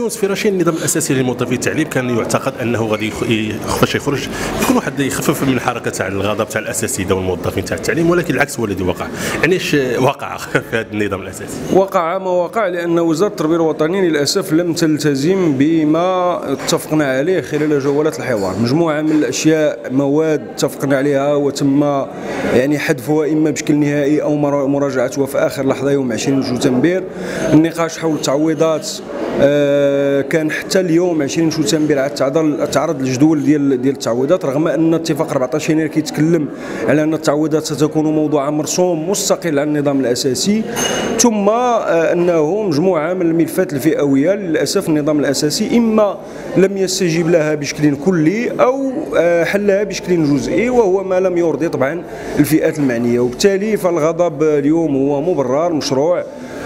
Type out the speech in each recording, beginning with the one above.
يونس في رشيد النظام الاساسي للموظفين التعليم كان يعتقد انه غادي فاش يخرج يكون واحد يخفف من حركه تاع الغضب تاع الاساتذه والموظفين تاع التعليم، ولكن العكس هو الذي وقع. يعني ايش وقع في هذا النظام الاساسي؟ وقع ما وقع لان وزاره التربيه الوطنيه للاسف لم تلتزم بما اتفقنا عليه خلال جولات الحوار. مجموعه من الاشياء مواد اتفقنا عليها وتم يعني حذفها اما بشكل نهائي او مراجعتها في اخر لحظه يوم 20 شتنبر. النقاش حول التعويضات كان حتى اليوم 20 شتنبر تعرض الجدول ديال التعويضات، رغم ان اتفاق 14 يناير كيتكلم على ان التعويضات ستكون موضوعا مرسوم مستقل عن النظام الاساسي، ثم انه مجموعه من الملفات الفئويه للاسف النظام الاساسي اما لم يستجيب لها بشكل كلي او حلها بشكل جزئي، وهو ما لم يرضي طبعا الفئات المعنيه، وبالتالي فالغضب اليوم هو مبرر مشروع،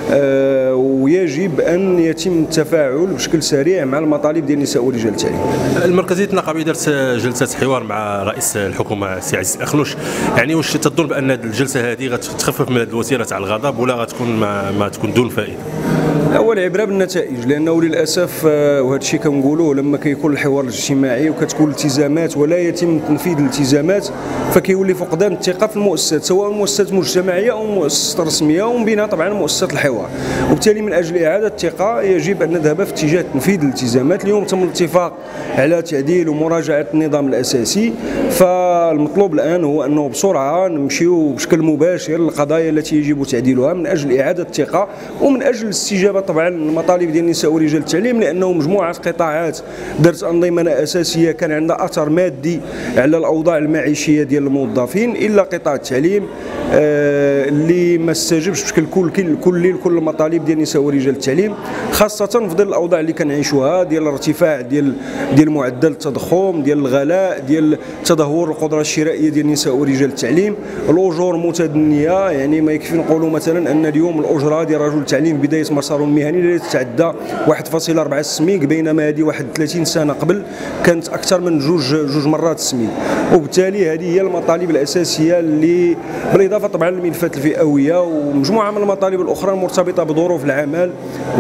ويجب ان يتم التفاعل بشكل سريع مع المطالب ديال النساء ورجال التعليم. المركزيه النقابيه دارت جلسه حوار مع رئيس الحكومه السي عزيز اخنوش، يعني واش تظن بان الجلسه هذه غتخفف من هذه الوتيره تاع الغضب ولا غتكون ما تكون دون فائده؟ اول عبره بالنتائج، لانه للاسف وهذا الشيء كنقولوه لما كيكون الحوار الاجتماعي وكتكون الالتزامات ولا يتم تنفيذ الالتزامات فكيولي فقدان الثقه في المؤسسات، سواء مؤسسات مجتمعيه او مؤسسات رسميه، ومن بينها طبعا مؤسسات الحوار. وبالتالي من اجل اعاده الثقه يجب ان نذهب في اتجاه تنفيذ الالتزامات. اليوم تم الاتفاق على تعديل ومراجعه النظام الاساسي، فالمطلوب الان هو انه بسرعه نمشيو بشكل مباشر للقضايا التي يجب تعديلها من اجل اعاده الثقه ومن اجل الاستجابه طبعا المطالب ديال النساء ورجال التعليم، لانه مجموعه قطاعات درت انظمه اساسيه كان عندها اثر مادي على الاوضاع المعيشيه ديال الموظفين، الا قطاع التعليم اللي ما استجابش بشكل كلي لكل المطالب ديال النساء ورجال التعليم، خاصه في ظل الاوضاع اللي كنعيشوها ديال الارتفاع ديال معدل التضخم، ديال الغلاء، ديال تدهور القدره الشرائيه ديال النساء ورجال التعليم، الاجور متدنيه. يعني ما يكفي نقولوا مثلا ان اليوم الاجره ديال رجل التعليم بدايه مساره المهني لا تتعدى 1.4 السميك، بينما هذه 31 سنه قبل كانت اكثر من جوج مرات السميك. وبالتالي هذه هي المطالب الاساسيه اللي بالاضافه طبعا للملفات الفئويه ومجموعه من المطالب الاخرى المرتبطه بظروف العمل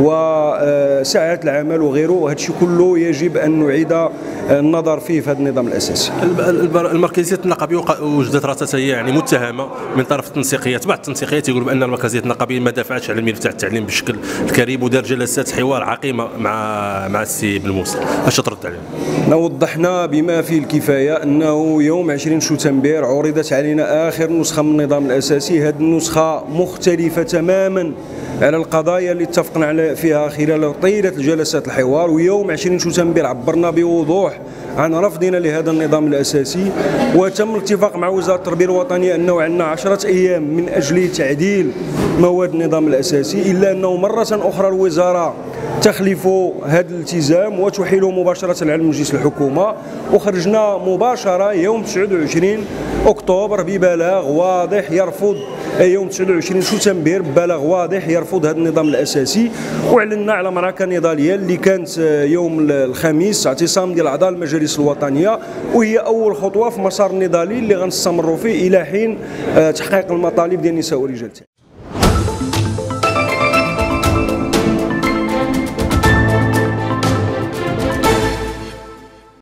وساعات العمل وغيره، وهذا الشيء كله يجب ان نعيد النظر فيه في هذا النظام الاساسي. المركزيه النقابيه وجدت راسها هي يعني متهمه من طرف التنسيقيات، بعض التنسيقيات يقولوا بان المركزيه النقابيه ما دافعتش على الملف تاع التعليم بشكل كريم ودار جلسات حوار عقيمه مع السي بن موسى. اش ترد عليهم؟ وضحنا بما فيه الكفايه انه يوم 20 شتنبر عرضت علينا اخر نسخه من النظام الاساسي، هذه النسخه مختلفه تماما على القضايا اللي اتفقنا فيها خلال طيله جلسات الحوار، ويوم 20 شتنبر عبرنا بوضوح عن رفضنا لهذا النظام الاساسي، وتم الاتفاق مع وزاره التربيه الوطنيه انه عندنا 10 ايام من اجل تعديل مواد النظام الاساسي، الا انه مره اخرى الوزاره تخلف هذا الالتزام وتحيله مباشره على مجلس الحكومه، وخرجنا مباشره يوم 29 اكتوبر ببلاغ واضح يرفض يوم 29 شتنبر ببلاغ واضح يرفض هذا النظام الاساسي، واعلنا على معركه نضاليه اللي كانت يوم الخميس اعتصام ديال اعضاء المجالس الوطنيه، وهي اول خطوه في مسار النضالي اللي غنستمروا فيه الى حين تحقيق المطالب ديال النساء والرجال.